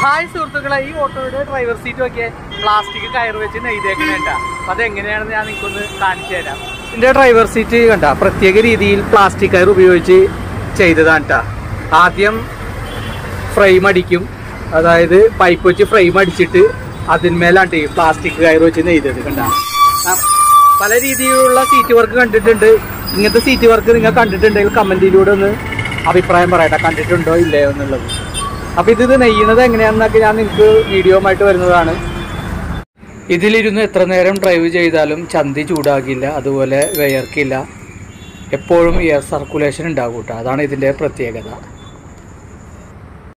Hi സുഹൃത്തുക്കളെ, ഈ ഓട്ടോയുടെ ഡ്രൈവർ സീറ്റ് ഒക്കെ പ്ലാസ്റ്റിക് കയർ വെച്ച് നെയ്തേക്കണേണ്ട. അതെങ്ങനെയാണെന്ന് ഞാൻ നിങ്ങൾക്കൊന്ന് കാണിച്ചു തരാം. ഇതിൻ്റെ ഡ്രൈവർ സീറ്റ് കണ്ട പ്രത്യേക രീതിയിൽ പ്ലാസ്റ്റിക് കയർ ഉപയോഗിച്ച് ചെയ്തതാണ് കേട്ടോ. ആദ്യം ഫ്രെയിം അടിക്കും, അതായത് പൈപ്പ് വെച്ച് ഫ്രെയിം അടിച്ചിട്ട് അതിന്മേലാണ്ട് ഈ പ്ലാസ്റ്റിക് കയർ വെച്ച് നെയ്തത് കണ്ട. പല രീതിയിലുള്ള സീറ്റ് വർക്ക് കണ്ടിട്ടുണ്ട്. ഇങ്ങനത്തെ സീറ്റ് വർക്ക് നിങ്ങൾ കണ്ടിട്ടുണ്ടെങ്കിൽ കമൻറ്റിലൂടെ ഒന്ന് അഭിപ്രായം പറയട്ടെ, കണ്ടിട്ടുണ്ടോ ഇല്ലയോ എന്നുള്ളത്. അപ്പോൾ ഇത് നെയ്യുന്നത് എങ്ങനെയാണെന്നൊക്കെ ഞാൻ നിങ്ങൾക്ക് വീഡിയോ ആയിട്ട് വരുന്നതാണ്. ഇതിലിരുന്ന് എത്ര നേരം ഡ്രൈവ് ചെയ്താലും ചന്തി ചൂടാകില്ല, അതുപോലെ വിയർക്കില്ല. എപ്പോഴും എയർ സർക്കുലേഷൻ ഉണ്ടാകും കേട്ടോ. അതാണ് ഇതിൻ്റെ പ്രത്യേകത.